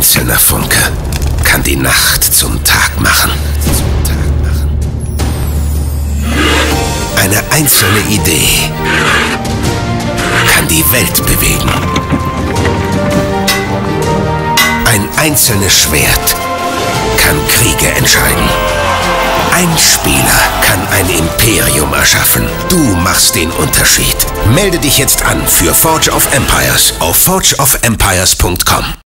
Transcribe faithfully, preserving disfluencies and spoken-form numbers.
einzelner Funke kann die Nacht zum Tag machen. Eine einzelne Idee kann die Welt bewegen. Ein einzelnes Schwert kann Kriege entscheiden. Ein Spieler kann ein Imperium erschaffen. Du machst den Unterschied. Melde dich jetzt an für Forge of Empires auf forge of empires punkt com.